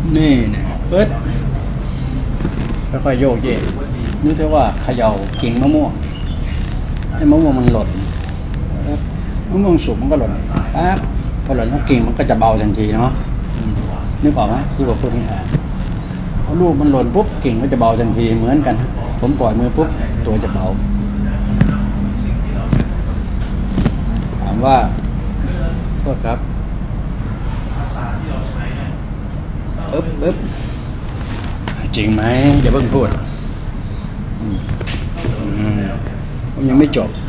นี่นะเปิดค่อยๆโยกเยกนึกถึงว่าเขย่ากิ่งมะม่วงให้มะม่วงมันหล่นมะม่วงสุกมันก็หล่นปั๊บพอหล่นแล้วกิ่งมันก็จะเบาทันทีเนาะนึกออกไหมที่ผมพูดนี่พอลูกมันหล่นปุ๊บกิ่งก็จะเบาทันทีเหมือนกันผมปล่อยมือปุ๊บตัวจะเบาถามว่าโทษครับปึ๊บจริงไหมอย่าเพิ่งพูดผมยังไม่จบ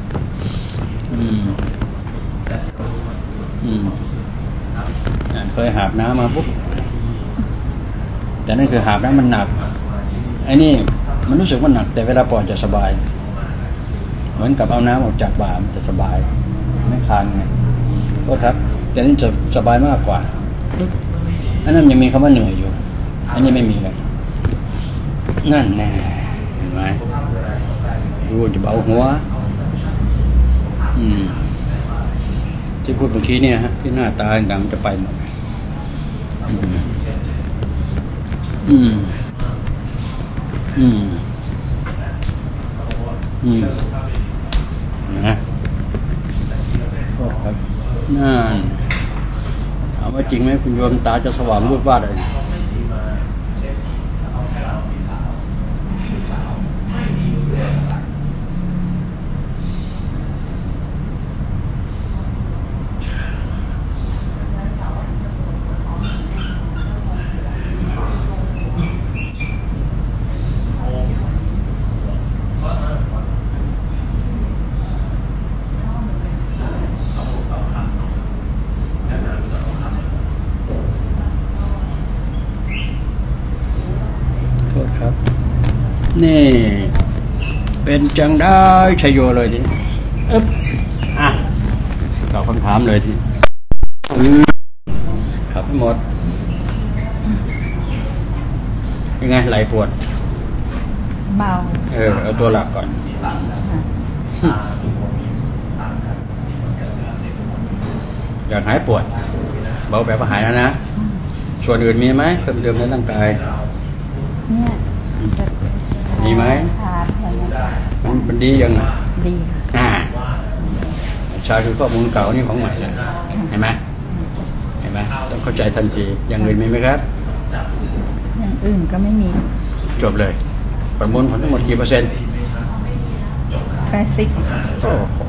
เคยหาบน้ำมาปุ๊บแต่นั่นคือหาบน้ำมันหนักไอ้นี่มันรู้สึกว่าหนักแต่เวลาปล่อยจะสบายเหมือนกับเอาน้ำออกจากบ่ามันจะสบายไม่คานไงโทษครับแต่นี่จะสบายมากกว่าอันนั้นยังมีคำว่าเหนื่อยอยู่อันนี้ไม่มีเลยนั่นแน่เห็นไหมดูจะเบาหัวที่พูดเมื่อกี้เนี่ยฮะที่หน้าตาดังจะไปหมดนะก็ครับนั่นถามว่าจริงไหมคุณโยมตาจะสว่างรูปวาดเลยครับนี่เป็นจังได้ชัยโยเลยทีตอบคำถามเลยทีขับให้หมดยังไงไหลปวดเบาเอาตัวหลักก่อนอยากหายปวดเบาแบบว่าหายแล้วนะส่วนอื่นมีไหมเพิ่มเติมในร่างกายเนี่ยมีไหมมันดียังดีชาคือข้อมูลเก่านี่ของใหม่เลยเห็นไหมต้องเข้าใจทันทีอย่างอื่นมีไหมครับอย่างอื่นก็ไม่มีจบเลยประมวลผลทั้งหมดกี่เปอร์เซ็นต์ 80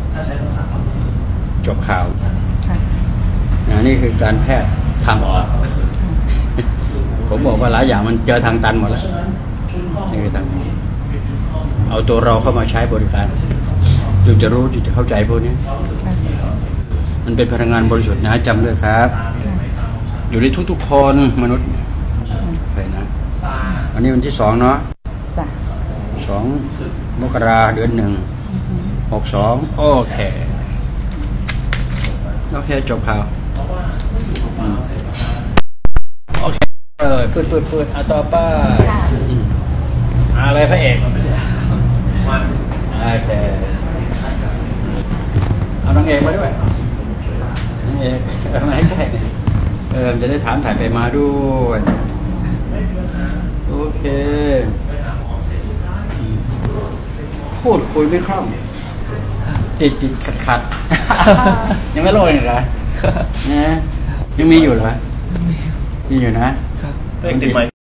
จบข่าวนี่คือการแพทย์ทางออกผมบอกว่าหลายอย่างมันเจอทางตันหมดแล้วนี่คือทางเอาตัวเราเข้ามาใช้บริการจึงจะรู้จึงจะเข้าใจพวกนี้มันเป็นพลังงานบริสุทธิ์นะจำด้วยครับอยู่ในทุกๆคนมนุษย์ไปนะวันนี้วันที่2เนาะ2 มกราเดือน 1 62โอเคจบข่าวโอเคเปิดต่อไปอะไรพระเอกโอเคเอานางเอกมาด้วยนางเอกมาให้ใกล้จะได้ถามถ่ายไปมาด้วยโอเคพูดคุยไม่คล่องติดขัดยังไม่โรยอีกเหรอนะยังมีอยู่เหรอมีอยู่นะติดไหม